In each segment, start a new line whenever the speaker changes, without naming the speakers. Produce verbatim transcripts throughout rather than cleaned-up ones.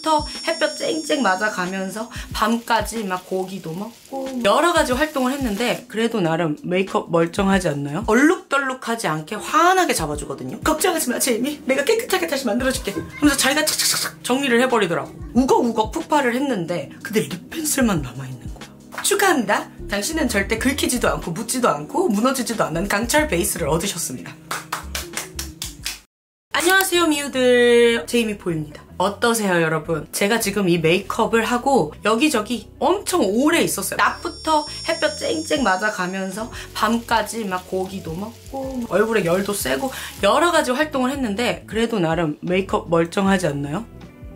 낮부터 햇볕 쨍쨍 맞아가면서 밤까지 막 고기도 먹고 여러 가지 활동을 했는데 그래도 나름 메이크업 멀쩡하지 않나요? 얼룩덜룩하지 않게 환하게 잡아주거든요. 걱정하지 마 제이미, 내가 깨끗하게 다시 만들어줄게 하면서 자기가 착착착 정리를 해버리더라고. 우걱우걱 푹파를 했는데 근데 립펜슬만 남아있는 거야. 축하합니다. 당신은 절대 긁히지도 않고 묻지도 않고 무너지지도 않는 강철 베이스를 얻으셨습니다. 안녕하세요 미우들, 제이미포입니다. 어떠세요 여러분? 제가 지금 이 메이크업을 하고 여기저기 엄청 오래 있었어요. 낮부터 햇볕 쨍쨍 맞아가면서 밤까지 막 고기도 먹고 얼굴에 열도 세고 여러 가지 활동을 했는데 그래도 나름 메이크업 멀쩡하지 않나요?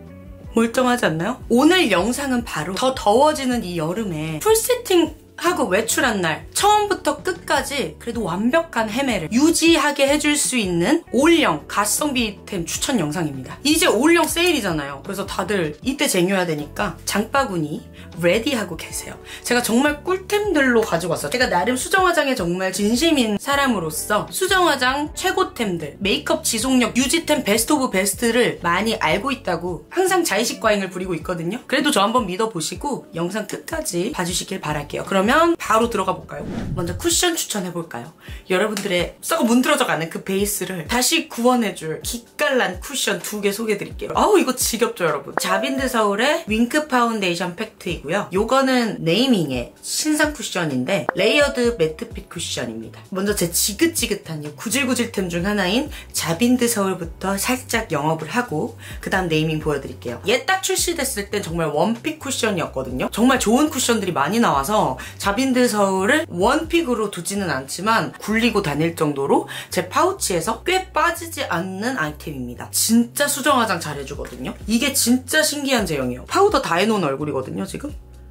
멀쩡하지 않나요? 오늘 영상은 바로 더 더워지는 이 여름에 풀세팅 하고 외출한 날 처음부터 끝까지 그래도 완벽한 헤매를 유지하게 해줄 수 있는 올영 가성비템 추천 영상입니다. 이제 올영 세일이잖아요. 그래서 다들 이때 쟁여야 되니까 장바구니 레디하고 계세요. 제가 정말 꿀템들로 가지고 왔어요. 제가 나름 수정화장에 정말 진심인 사람으로서 수정화장 최고템들, 메이크업 지속력 유지템 베스트 오브 베스트를 많이 알고 있다고 항상 자의식 과잉을 부리고 있거든요. 그래도 저 한번 믿어보시고 영상 끝까지 봐주시길 바랄게요. 그럼 그러면 바로 들어가 볼까요? 먼저 쿠션 추천해볼까요? 여러분들의 썩어 문드러져가는 그 베이스를 다시 구원해줄 기깔난 쿠션 두 개 소개해드릴게요. 아우 이거 지겹죠 여러분? 자빈드 서울의 윙크 파운데이션 팩트이고요. 요거는 네이밍의 신상 쿠션인데 레이어드 매트핏 쿠션입니다. 먼저 제 지긋지긋한 이 구질구질템 중 하나인 자빈드 서울부터 살짝 영업을 하고 그 다음 네이밍 보여드릴게요. 얘 딱 출시됐을 땐 정말 원픽 쿠션이었거든요. 정말 좋은 쿠션들이 많이 나와서 자빈드 서울을 원픽으로 두지는 않지만 굴리고 다닐 정도로 제 파우치에서 꽤 빠지지 않는 아이템입니다. 진짜 수정 화장 잘해주거든요. 이게 진짜 신기한 제형이에요. 파우더 다 해놓은 얼굴이거든요 지금.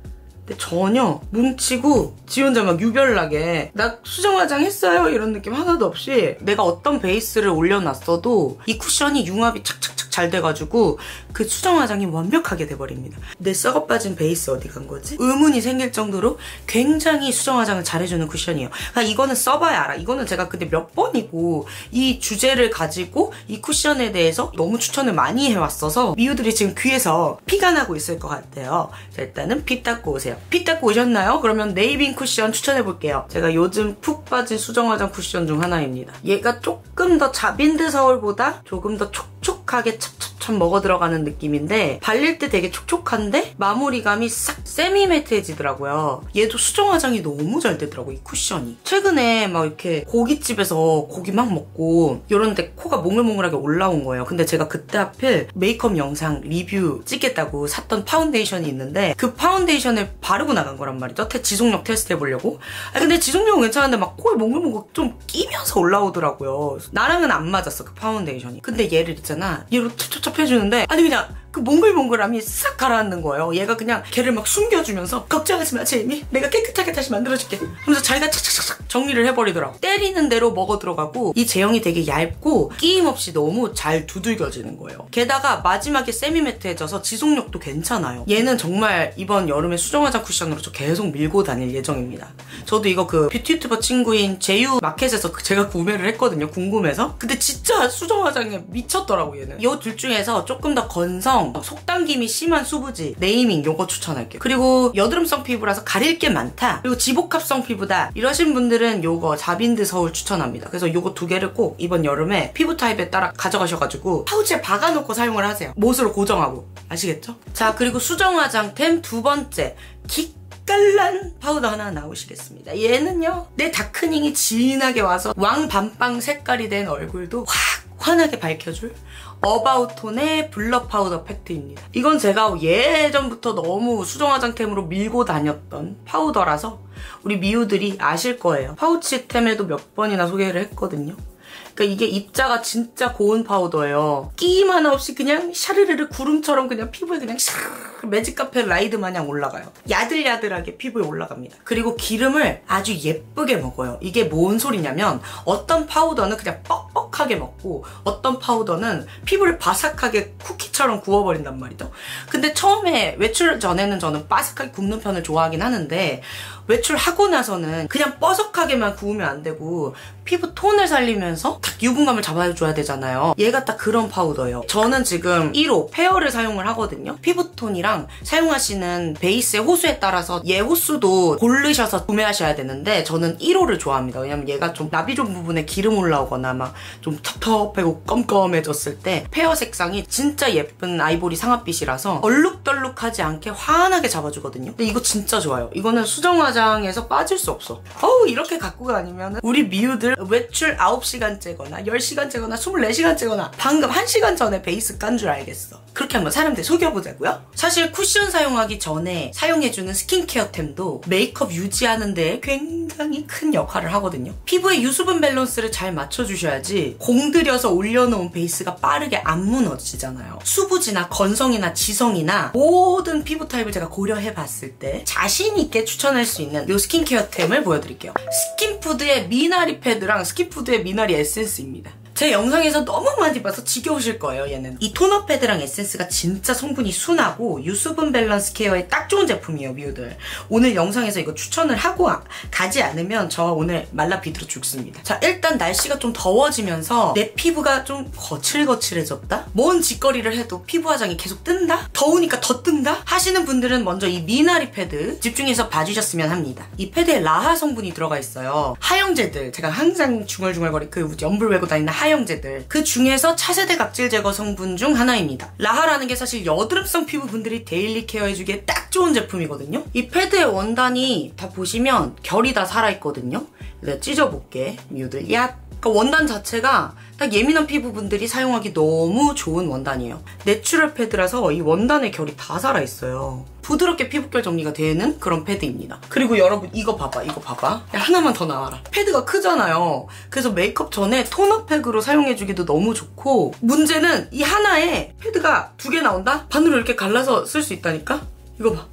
근데 전혀 뭉치고 지 혼자 막 유별나게 나 수정 화장 했어요 이런 느낌 하나도 없이 내가 어떤 베이스를 올려놨어도 이 쿠션이 융합이 착착착 잘 돼가지고 그 수정 화장이 완벽하게 돼버립니다. 내 썩어 빠진 베이스 어디 간 거지? 의문이 생길 정도로 굉장히 수정 화장을 잘해주는 쿠션이에요. 그러니까 이거는 써봐야 알아. 이거는 제가 근데 몇 번이고 이 주제를 가지고 이 쿠션에 대해서 너무 추천을 많이 해왔어서 미우들이 지금 귀에서 피가 나고 있을 것 같아요. 자, 일단은 피 닦고 오세요. 피 닦고 오셨나요? 그러면 네이빙 쿠션 추천해볼게요. 제가 요즘 푹 빠진 수정 화장 쿠션 중 하나입니다. 얘가 조금 더 자빈드 서울보다 조금 더 촉촉하게 찹찹찹 먹어 들어가는 느낌인데 발릴 때 되게 촉촉한데 마무리감이 싹 세미 매트해지더라고요. 얘도 수정 화장이 너무 잘 되더라고 이 쿠션이. 최근에 막 이렇게 고깃집에서 고기 막 먹고 이런데 코가 몽글몽글하게 올라온 거예요. 근데 제가 그때 하필 메이크업 영상 리뷰 찍겠다고 샀던 파운데이션이 있는데 그 파운데이션을 바르고 나간 거란 말이죠. 지속력 테스트 해보려고. 아 근데 지속력은 괜찮은데 막 코에 몽글몽글 좀 끼면서 올라오더라고요. 나랑은 안 맞았어 그 파운데이션이. 근데 얘를 있잖아 얘로 찹찹찹 해주는데 아니 그냥 그 몽글몽글함이 싹 가라앉는 거예요. 얘가 그냥 걔를 막 숨겨주면서 걱정하지 마 제이미, 내가 깨끗하게 다시 만들어줄게 하면서 자기가 착착착 정리를 해버리더라고. 때리는 대로 먹어 들어가고 이 제형이 되게 얇고 끼임 없이 너무 잘 두들겨지는 거예요. 게다가 마지막에 세미매트해져서 지속력도 괜찮아요. 얘는 정말 이번 여름에 수정 화장 쿠션으로 저 계속 밀고 다닐 예정입니다. 저도 이거 그 뷰티 유튜버 친구인 제유 마켓에서 제가 구매를 했거든요. 궁금해서. 근데 진짜 수정 화장에 미쳤더라고 얘는. 이 둘 중에서 조금 더 건성 속당김이 심한 수부지 네이밍 요거 추천할게요. 그리고 여드름성 피부라서 가릴 게 많다 그리고 지복합성 피부다 이러신 분들은 요거 자빈드 서울 추천합니다. 그래서 요거 두 개를 꼭 이번 여름에 피부 타입에 따라 가져가셔가지고 파우치에 박아놓고 사용을 하세요. 못으로 고정하고. 아시겠죠? 자 그리고 수정 화장템 두 번째 기깔난 파우더 하나 나오시겠습니다. 얘는요 내 다크닝이 진하게 와서 왕밤빵 색깔이 된 얼굴도 확 환하게 밝혀줄 어바웃톤의 블러 파우더 팩트입니다. 이건 제가 예전부터 너무 수정 화장템으로 밀고 다녔던 파우더라서 우리 미우들이 아실 거예요. 파우치템에도 몇 번이나 소개를 했거든요. 그러니까 이게 입자가 진짜 고운 파우더예요. 끼임 하나 없이 그냥 샤르르르 구름처럼 그냥 피부에 그냥 샤르르 매직카페 라이드 마냥 올라가요. 야들야들하게 피부에 올라갑니다. 그리고 기름을 아주 예쁘게 먹어요. 이게 뭔 소리냐면 어떤 파우더는 그냥 뻑뻑하게 먹고 어떤 파우더는 피부를 바삭하게 쿠키처럼 구워버린단 말이죠. 근데 처음에 외출 전에는 저는 바삭하게 굽는 편을 좋아하긴 하는데 외출하고 나서는 그냥 뻐석하게만 구우면 안 되고 피부 톤을 살리면서 딱 유분감을 잡아줘야 되잖아요. 얘가 딱 그런 파우더예요. 저는 지금 일 호 페어를 사용을 하거든요. 피부톤이랑 사용하시는 베이스의 호수에 따라서 얘 호수도 고르셔서 구매하셔야 되는데 저는 일 호를 좋아합니다. 왜냐면 얘가 좀 나비존 부분에 기름 올라오거나 막 좀 텁텁하고 껌껌해졌을 때 페어 색상이 진짜 예쁜 아이보리 상아빛이라서 얼룩덜룩하지 않게 환하게 잡아주거든요. 근데 이거 진짜 좋아요. 이거는 수정 화장에서 빠질 수 없어. 어우, 이렇게 갖고 다니면 우리 미우들 외출 아홉 시간째거나 열 시간째거나 스물네 시간째거나 방금 한 시간 전에 베이스 깐 줄 알겠어. 그렇게 한번 사람들 속여보자고요. 사실 쿠션 사용하기 전에 사용해주는 스킨케어템도 메이크업 유지하는 데 굉장히 큰 역할을 하거든요. 피부의 유수분 밸런스를 잘 맞춰주셔야지 공들여서 올려놓은 베이스가 빠르게 안 무너지잖아요. 수부지나 건성이나 지성이나 모든 피부 타입을 제가 고려해봤을 때 자신있게 추천할 수 있는 이 스킨케어템을 보여드릴게요. 스킨푸드의 미나리 패드랑 스킨푸드의 미나리 에센스입니다. 제 영상에서 너무 많이 봐서 지겨우실 거예요, 얘는. 이 토너 패드랑 에센스가 진짜 성분이 순하고 유수분 밸런스 케어에 딱 좋은 제품이에요, 미우들. 오늘 영상에서 이거 추천을 하고 가지 않으면 저 오늘 말라 비들어 죽습니다. 자, 일단 날씨가 좀 더워지면서 내 피부가 좀 거칠거칠해졌다? 뭔 짓거리를 해도 피부 화장이 계속 뜬다? 더우니까 더 뜬다? 하시는 분들은 먼저 이 미나리 패드 집중해서 봐주셨으면 합니다. 이 패드에 라하 성분이 들어가 있어요. 하영제들, 제가 항상 중얼중얼거리 그 연불 외고 다니는 하 하영제들, 그 중에서 차세대 각질 제거 성분 중 하나입니다. 라하라는 게 사실 여드름성 피부분들이 데일리 케어해주기에 딱 좋은 제품이거든요. 이 패드의 원단이 다 보시면 결이 다 살아있거든요. 내가 찢어볼게, 미우들. 야! 그러니까 원단 자체가 딱 예민한 피부분들이 사용하기 너무 좋은 원단이에요. 내추럴 패드라서 이 원단의 결이 다 살아있어요. 부드럽게 피부결 정리가 되는 그런 패드입니다. 그리고 여러분 이거 봐봐, 이거 봐봐. 야, 하나만 더 나와라. 패드가 크잖아요. 그래서 메이크업 전에 토너 팩으로 사용해주기도 너무 좋고, 문제는 이 하나에 패드가 두 개 나온다? 반으로 이렇게 갈라서 쓸 수 있다니까? 이거 봐.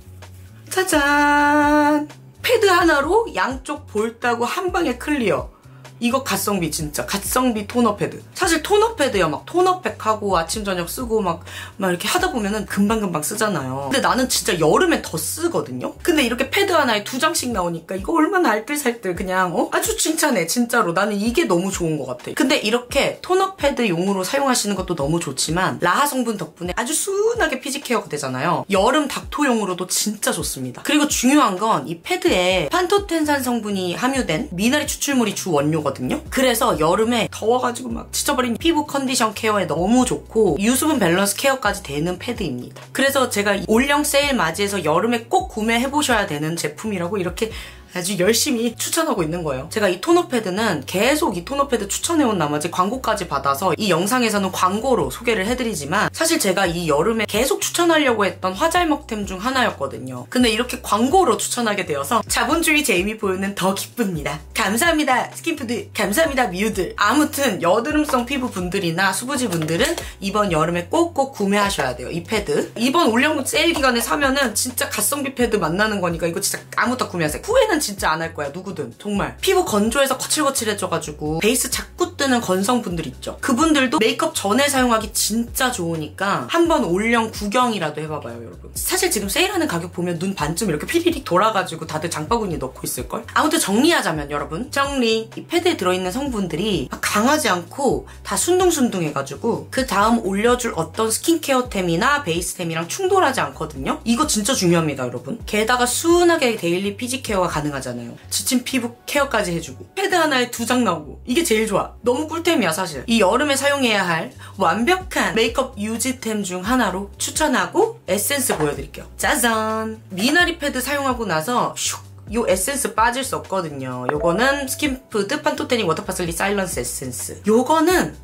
짜잔! 패드 하나로 양쪽 볼따구 한 방에 클리어. 이거 가성비, 진짜 가성비 토너 패드. 사실 토너 패드야 막 토너팩 하고 아침 저녁 쓰고 막, 막 이렇게 하다 보면은 금방금방 쓰잖아요. 근데 나는 진짜 여름에 더 쓰거든요. 근데 이렇게 패드 하나에 두 장씩 나오니까 이거 얼마나 알뜰살뜰 그냥 어? 아주 칭찬해, 진짜로. 나는 이게 너무 좋은 것 같아. 근데 이렇게 토너 패드용으로 사용하시는 것도 너무 좋지만 라하 성분 덕분에 아주 순하게 피지 케어가 되잖아요. 여름 닥토용으로도 진짜 좋습니다. 그리고 중요한 건 이 패드에 판토텐산 성분이 함유된 미나리 추출물이 주 원료거든요. 그래서 여름에 더워가지고 막 지쳐버린 피부 컨디션 케어에 너무 좋고 유수분 밸런스 케어까지 되는 패드입니다. 그래서 제가 올영 세일 맞이해서 여름에 꼭 구매해보셔야 되는 제품이라고 이렇게 아주 열심히 추천하고 있는 거예요. 제가 이 토너 패드는 계속 이 토너 패드 추천해온 나머지 광고까지 받아서 이 영상에서는 광고로 소개를 해드리지만 사실 제가 이 여름에 계속 추천하려고 했던 화잘먹템 중 하나였거든요. 근데 이렇게 광고로 추천하게 되어서 자본주의 제이미 보유는 더 기쁩니다. 감사합니다, 스킨푸드. 감사합니다, 미우들. 아무튼 여드름성 피부분들이나 수부지 분들은 이번 여름에 꼭꼭 구매하셔야 돼요, 이 패드. 이번 올영 세일 기간에 사면은 진짜 가성비 패드 만나는 거니까 이거 진짜 아무도 구매하세요. 후회는 진짜 안 할 거야, 누구든. 정말 피부 건조해서 거칠거칠해져가지고 베이스 자꾸 뜨는 건성분들 있죠. 그분들도 메이크업 전에 사용하기 진짜 좋으니까 한번 올영 구경이라도 해봐봐요, 여러분. 사실 지금 세일하는 가격 보면 눈 반쯤 이렇게 피리릭 돌아가지고 다들 장바구니에 넣고 있을걸? 아무튼 정리하자면 여러분, 정리. 이 패드에 들어있는 성분들이 강하지 않고 다 순둥순둥해가지고 그 다음 올려줄 어떤 스킨케어템이나 베이스템이랑 충돌하지 않거든요. 이거 진짜 중요합니다, 여러분. 게다가 순하게 데일리 피지 케어가 가능합니다. 잖아요. 지친 피부 케어까지 해주고 패드 하나에 두 장 나오고 이게 제일 좋아. 너무 꿀템이야, 사실. 이 여름에 사용해야 할 완벽한 메이크업 유지템 중 하나로 추천하고 에센스 보여드릴게요. 짜잔! 미나리 패드 사용하고 나서 슉! 요 에센스 빠질 수 없거든요. 요거는 스킨푸드 판토테닉 워터파슬리 사일런스 에센스. 요거는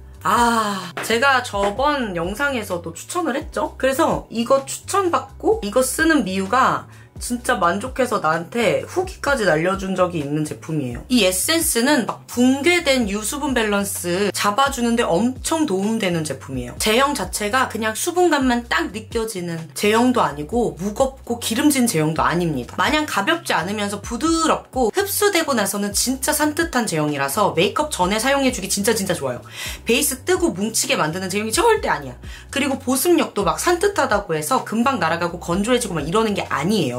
아, 제가 저번 영상에서도 추천을 했죠? 그래서 이거 추천받고 이거 쓰는 미우가 진짜 만족해서 나한테 후기까지 날려준 적이 있는 제품이에요. 이 에센스는 막 붕괴된 유수분 밸런스 잡아주는데 엄청 도움되는 제품이에요. 제형 자체가 그냥 수분감만 딱 느껴지는 제형도 아니고 무겁고 기름진 제형도 아닙니다. 마냥 가볍지 않으면서 부드럽고 흡수되고 나서는 진짜 산뜻한 제형이라서 메이크업 전에 사용해주기 진짜 진짜 좋아요. 베이스 뜨고 뭉치게 만드는 제형이 절대 아니야. 그리고 보습력도 막 산뜻하다고 해서 금방 날아가고 건조해지고 막 이러는 게 아니에요.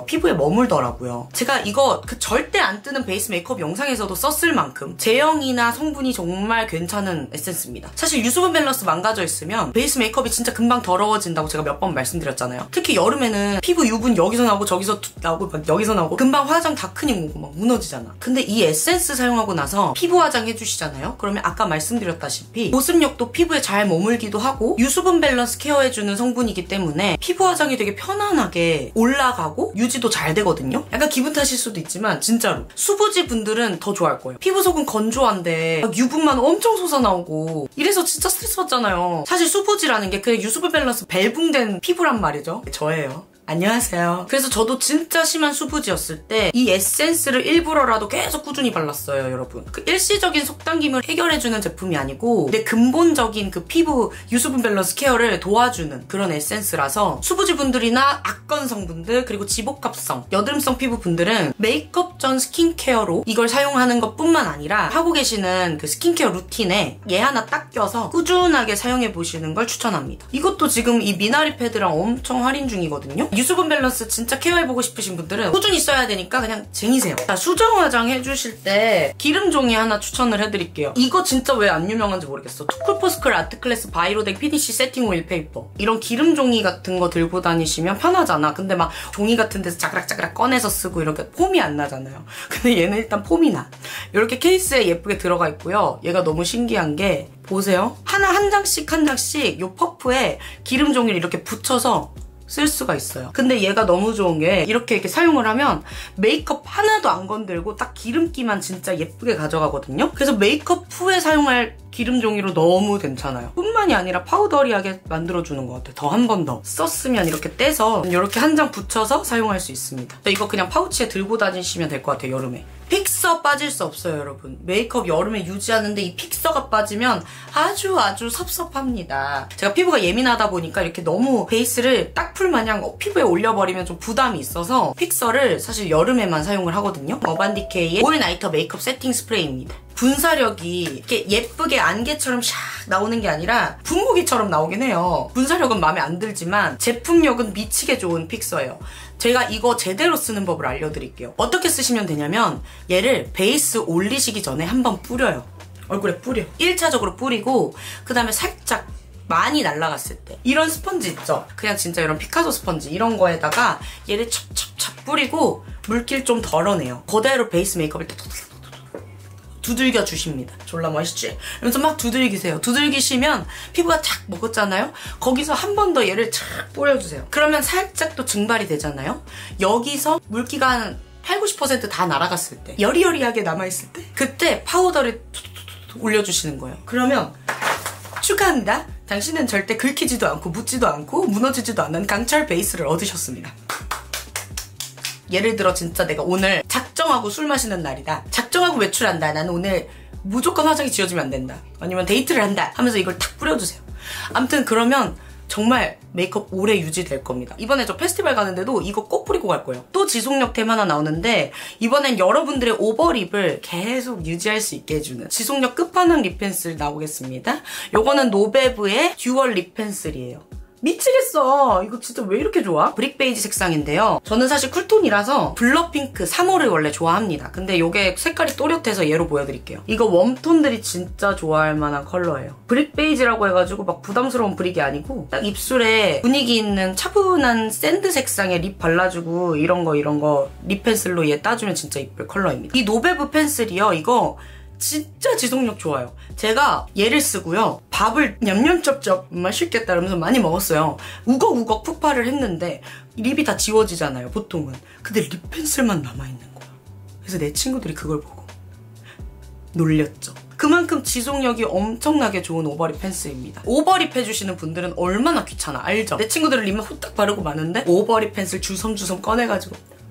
피부에 머물더라고요. 제가 이거 그 절대 안 뜨는 베이스 메이크업 영상에서도 썼을 만큼 제형이나 성분이 정말 괜찮은 에센스입니다. 사실 유수분 밸런스 망가져 있으면 베이스 메이크업이 진짜 금방 더러워진다고 제가 몇 번 말씀드렸잖아요. 특히 여름에는 피부 유분 여기서 나오고 저기서 나오고 여기서 나오고 금방 화장 다크닝 오고 막 무너지잖아. 근데 이 에센스 사용하고 나서 피부 화장 해주시잖아요. 그러면 아까 말씀드렸다시피 보습력도 피부에 잘 머물기도 하고 유수분 밸런스 케어해주는 성분이기 때문에 피부 화장이 되게 편안하게 올라가고 유지도 잘 되거든요. 약간 기분 탓일 수도 있지만 진짜로 수부지 분들은 더 좋아할 거예요. 피부 속은 건조한데 막 유분만 엄청 솟아나오고 이래서 진짜 스트레스 받잖아요. 사실 수부지라는 게 그냥 유수분 밸런스 벨붕된 피부란 말이죠. 저예요. 안녕하세요. 그래서 저도 진짜 심한 수부지였을 때 이 에센스를 일부러라도 계속 꾸준히 발랐어요, 여러분. 그 일시적인 속당김을 해결해주는 제품이 아니고 내 근본적인 그 피부 유수분 밸런스 케어를 도와주는 그런 에센스라서 수부지 분들이나 악건 성분들 그리고 지복합성, 여드름성 피부 분들은 메이크업 전 스킨케어로 이걸 사용하는 것 뿐만 아니라 하고 계시는 그 스킨케어 루틴에 얘 하나 딱 껴서 꾸준하게 사용해보시는 걸 추천합니다. 이것도 지금 이 미나리 패드랑 엄청 할인 중이거든요. 유수분 밸런스 진짜 케어해보고 싶으신 분들은 꾸준히 써야 되니까 그냥 쟁이세요. 자, 수정 화장 해주실 때 기름 종이 하나 추천을 해드릴게요. 이거 진짜 왜 안 유명한지 모르겠어. 투쿨포스쿨 아트클래스 바이로덱 피니쉬 세팅 오일 페이퍼. 이런 기름 종이 같은 거 들고 다니시면 편하잖아. 근데 막 종이 같은 데서 자그락자그락 꺼내서 쓰고 이렇게 폼이 안 나잖아요. 근데 얘는 일단 폼이 나. 이렇게 케이스에 예쁘게 들어가 있고요. 얘가 너무 신기한 게 보세요. 하나 한 장씩 한 장씩 요 퍼프에 기름 종이를 이렇게 붙여서 쓸 수가 있어요. 근데 얘가 너무 좋은 게 이렇게 이렇게 사용을 하면 메이크업 하나도 안 건들고 딱 기름기만 진짜 예쁘게 가져가거든요. 그래서 메이크업 후에 사용할 기름 종이로 너무 괜찮아요. 뿐만이 아니라 파우더리하게 만들어주는 것 같아요. 더 한 번 더 썼으면 이렇게 떼서 이렇게 한 장 붙여서 사용할 수 있습니다. 이거 그냥 파우치에 들고 다니시면 될 것 같아요, 여름에. 픽서 빠질 수 없어요, 여러분. 메이크업 여름에 유지하는데 이 픽서가 빠지면 아주 아주 섭섭합니다. 제가 피부가 예민하다 보니까 이렇게 너무 베이스를 딱 풀마냥 피부에 올려버리면 좀 부담이 있어서 픽서를 사실 여름에만 사용을 하거든요. 어반디케이의 올 나이터 메이크업 세팅 스프레이입니다. 분사력이 이렇게 예쁘게 안개처럼 샥 나오는 게 아니라 분무기처럼 나오긴 해요. 분사력은 마음에 안 들지만 제품력은 미치게 좋은 픽서예요. 제가 이거 제대로 쓰는 법을 알려드릴게요. 어떻게 쓰시면 되냐면 얘를 베이스 올리시기 전에 한번 뿌려요. 얼굴에 뿌려. 일 차적으로 뿌리고 그 다음에 살짝 많이 날아갔을 때 이런 스펀지 있죠? 그냥 진짜 이런 피카소 스펀지 이런 거에다가 얘를 찹찹찹 뿌리고 물기를 좀 덜어내요. 그대로 베이스 메이크업을 두들겨 주십니다. 졸라 멋있지? 이러면서 막 두들기세요. 두들기시면 피부가 착 먹었잖아요? 거기서 한 번 더 얘를 착 뿌려주세요. 그러면 살짝 또 증발이 되잖아요? 여기서 물기가 한 팔, 구십 퍼센트 다 날아갔을 때 여리여리하게 남아있을 때 그때 파우더를 올려주시는 거예요. 그러면 축하합니다. 당신은 절대 긁히지도 않고 묻지도 않고 무너지지도 않는 강철 베이스를 얻으셨습니다. 예를 들어 진짜 내가 오늘 작정하고 술 마시는 날이다. 작정하고 외출한다. 나는 오늘 무조건 화장이 지워지면 안 된다. 아니면 데이트를 한다 하면서 이걸 탁 뿌려주세요. 아무튼 그러면 정말 메이크업 오래 유지될 겁니다. 이번에 저 페스티벌 가는데도 이거 꼭 뿌리고 갈 거예요. 또 지속력템 하나 나오는데 이번엔 여러분들의 오버립을 계속 유지할 수 있게 해주는 지속력 끝판왕 립 펜슬 나오겠습니다. 요거는 노베브의 듀얼 립 펜슬이에요. 미치겠어. 이거 진짜 왜 이렇게 좋아? 브릭 베이지 색상인데요. 저는 사실 쿨톤이라서 블러 핑크 삼 호를 원래 좋아합니다. 근데 이게 색깔이 또렷해서 얘로 보여드릴게요. 이거 웜톤들이 진짜 좋아할 만한 컬러예요. 브릭 베이지라고 해가지고 막 부담스러운 브릭이 아니고 딱 입술에 분위기 있는 차분한 샌드 색상의 립 발라주고 이런 거 이런 거 립 펜슬로 얘 따주면 진짜 이쁠 컬러입니다. 이 노베브 펜슬이요. 이거 진짜 지속력 좋아요. 제가 얘를 쓰고요. 밥을 냠냠쩝쩝 맛있겠다 이러면서 많이 먹었어요. 우걱우걱 푹파를 했는데 립이 다 지워지잖아요, 보통은. 근데 립 펜슬만 남아있는 거야. 그래서 내 친구들이 그걸 보고 놀렸죠. 그만큼 지속력이 엄청나게 좋은 오버립 펜슬입니다. 오버립 해주시는 분들은 얼마나 귀찮아, 알죠? 내 친구들은 립만 후딱 바르고 마는데 오버립 펜슬 주섬주섬 꺼내가지고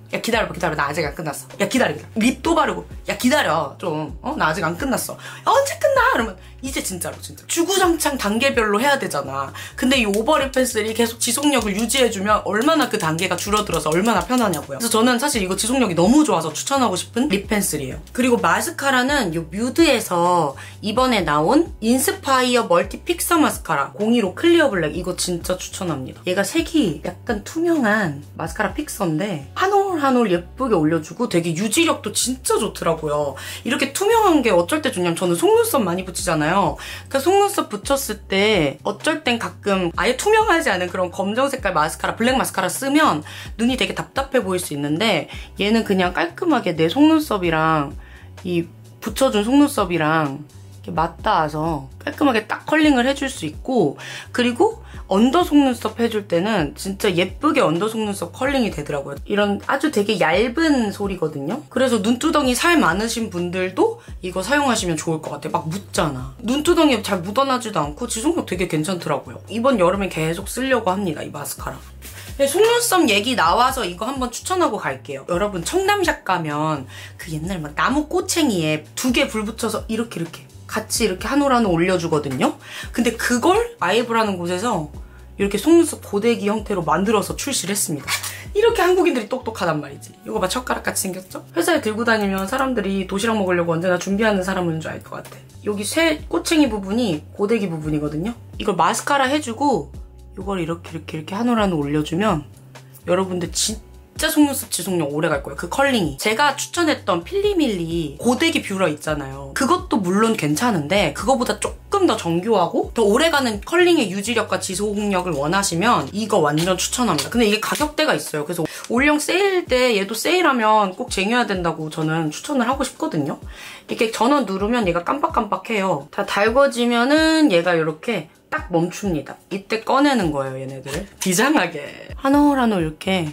야 기다려봐 기다려 나 아직 안 끝났어. 야 기다려 기다려. 립도 바르고 야 기다려 좀. 어? 나 아직 안 끝났어. 야, 언제 끝나? 그러면 이제 진짜로 진짜 주구장창 단계별로 해야 되잖아. 근데 이 오버립 펜슬이 계속 지속력을 유지해주면 얼마나 그 단계가 줄어들어서 얼마나 편하냐고요. 그래서 저는 사실 이거 지속력이 너무 좋아서 추천하고 싶은 립 펜슬이에요. 그리고 마스카라는 이 뮤드에서 이번에 나온 인스파이어 멀티 픽서 마스카라 공일오 클리어 블랙 이거 진짜 추천합니다. 얘가 색이 약간 투명한 마스카라 픽서인데 한 올 한 올 예쁘게 올려주고 되게 유지력도 진짜 좋더라고요. 이렇게 투명한 게 어쩔 때 좋냐면 저는 속눈썹 많이 붙이잖아요. 그러니까 속눈썹 붙였을 때 어쩔 땐 가끔 아예 투명하지 않은 그런 검정 색깔 마스카라, 블랙 마스카라 쓰면 눈이 되게 답답해 보일 수 있는데 얘는 그냥 깔끔하게 내 속눈썹이랑 이 붙여준 속눈썹이랑 이렇게 맞닿아서 깔끔하게 딱 컬링을 해줄 수 있고 그리고 언더 속눈썹 해줄 때는 진짜 예쁘게 언더 속눈썹 컬링이 되더라고요. 이런 아주 되게 얇은 솔이거든요. 그래서 눈두덩이 살 많으신 분들도 이거 사용하시면 좋을 것 같아요. 막 묻잖아. 눈두덩이 잘 묻어나지도 않고 지속력 되게 괜찮더라고요. 이번 여름에 계속 쓰려고 합니다. 이 마스카라. 네, 속눈썹 얘기 나와서 이거 한번 추천하고 갈게요. 여러분 청담샵 가면 그 옛날 막 나무 꼬챙이에 두 개 불 붙여서 이렇게 이렇게 같이 이렇게 한 올 한 올 올려주거든요. 근데 그걸 아이브라는 곳에서 이렇게 속눈썹 고데기 형태로 만들어서 출시를 했습니다. 이렇게 한국인들이 똑똑하단 말이지. 이거 봐 젓가락같이 생겼죠? 회사에 들고 다니면 사람들이 도시락 먹으려고 언제나 준비하는 사람인 줄 알 것 같아. 여기 쇠 꼬챙이 부분이 고데기 부분이거든요. 이걸 마스카라 해주고 이걸 이렇게 이렇게 이렇게 한 올 한 올 올려주면 여러분들 진짜 진짜 속눈썹 지속력 오래 갈 거예요. 그 컬링이. 제가 추천했던 필리밀리 고데기 뷰러 있잖아요. 그것도 물론 괜찮은데 그거보다 조금 더 정교하고 더 오래가는 컬링의 유지력과 지속력을 원하시면 이거 완전 추천합니다. 근데 이게 가격대가 있어요. 그래서 올영 세일 때 얘도 세일하면 꼭 쟁여야 된다고 저는 추천을 하고 싶거든요. 이렇게 전원 누르면 얘가 깜빡깜빡해요. 다 달궈지면은 얘가 이렇게 딱 멈춥니다. 이때 꺼내는 거예요, 얘네들. 비장하게. 한 올 한 올 이렇게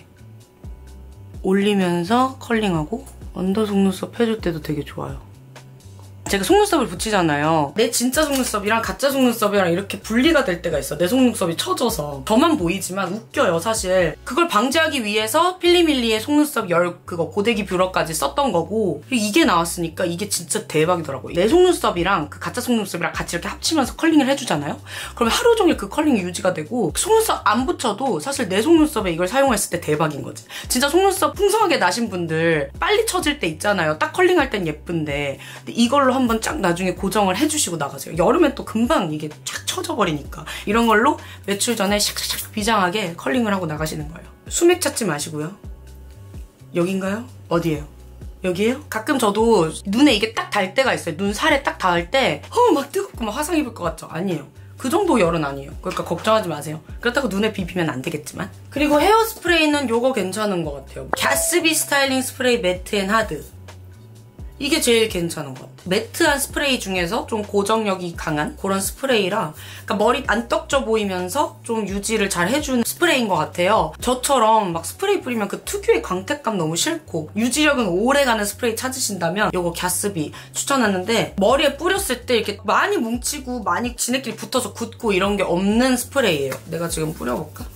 올리면서 컬링하고 언더 속눈썹 해줄 때도 되게 좋아요. 제가 속눈썹을 붙이잖아요. 내 진짜 속눈썹이랑 가짜 속눈썹이랑 이렇게 분리가 될 때가 있어. 내 속눈썹이 처져서. 저만 보이지만 웃겨요, 사실. 그걸 방지하기 위해서 필리밀리의 속눈썹 열 그거 고데기 뷰러까지 썼던 거고 이게 나왔으니까 이게 진짜 대박이더라고요. 내 속눈썹이랑 그 가짜 속눈썹이랑 같이 이렇게 합치면서 컬링을 해주잖아요? 그러면 하루 종일 그 컬링이 유지가 되고 속눈썹 안 붙여도 사실 내 속눈썹에 이걸 사용했을 때 대박인 거지. 진짜 속눈썹 풍성하게 나신 분들 빨리 처질 때 있잖아요. 딱 컬링할 땐 예쁜데 근데 이걸로 한번 쫙 나중에 고정을 해주시고 나가세요. 여름엔 또 금방 이게 쫙 쳐져버리니까 이런 걸로 외출 전에 샥샥샥 비장하게 컬링을 하고 나가시는 거예요. 수맥 찾지 마시고요. 여긴가요? 어디예요? 여기에요? 가끔 저도 눈에 이게 딱 닿을 때가 있어요. 눈 살에 딱 닿을 때 어, 막 뜨겁고 막 화상 입을 것 같죠? 아니에요. 그 정도 열은 아니에요. 그러니까 걱정하지 마세요. 그렇다고 눈에 비비면 안 되겠지만. 그리고 헤어스프레이는 요거 괜찮은 것 같아요. 갸스비 스타일링 스프레이 매트 앤 하드. 이게 제일 괜찮은 것 같아요. 매트한 스프레이 중에서 좀 고정력이 강한 그런 스프레이라 그러니까 머리 안 떡져 보이면서 좀 유지를 잘 해주는 스프레이인 것 같아요. 저처럼 막 스프레이 뿌리면 그 특유의 광택감 너무 싫고 유지력은 오래가는 스프레이 찾으신다면 이거 갸스비 추천하는데 머리에 뿌렸을 때 이렇게 많이 뭉치고 많이 지네끼리 붙어서 굳고 이런 게 없는 스프레이예요. 내가 지금 뿌려볼까?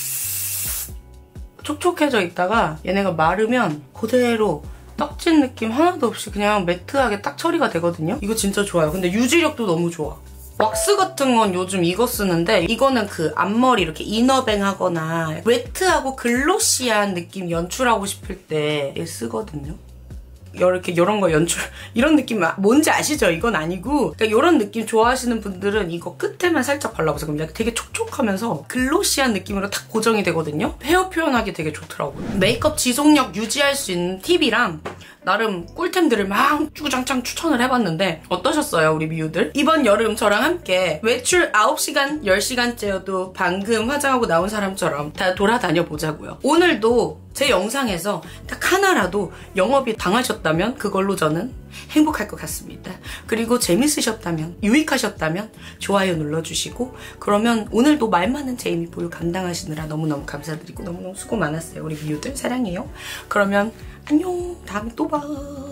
촉촉해져 있다가 얘네가 마르면 그대로 떡진 느낌 하나도 없이 그냥 매트하게 딱 처리가 되거든요. 이거 진짜 좋아요. 근데 유지력도 너무 좋아. 왁스 같은 건 요즘 이거 쓰는데 이거는 그 앞머리 이렇게 이너뱅 하거나 웨트하고 글로시한 느낌 연출하고 싶을 때 얘 쓰거든요. 이렇게 이런 거 연출 이런 느낌 뭔지 아시죠? 이건 아니고 그러니까 이런 느낌 좋아하시는 분들은 이거 끝에만 살짝 발라보세요. 그럼 되게 촉촉하면서 글로시한 느낌으로 딱 고정이 되거든요. 헤어 표현하기 되게 좋더라고요. 메이크업 지속력 유지할 수 있는 팁이랑 나름 꿀템들을 막 주구장창 추천을 해봤는데 어떠셨어요, 우리 미우들? 이번 여름 저랑 함께 외출 아홉 시간, 열 시간째여도 방금 화장하고 나온 사람처럼 다 돌아다녀 보자고요. 오늘도 제 영상에서 딱 하나라도 영업이 당하셨다면 그걸로 저는 행복할 것 같습니다. 그리고 재밌으셨다면, 유익하셨다면 좋아요 눌러주시고 그러면 오늘도 말 많은 제이미 보유 감당하시느라 너무너무 감사드리고 너무너무 수고 많았어요. 우리 미우들 사랑해요. 그러면 안녕. 다음에 또 봐.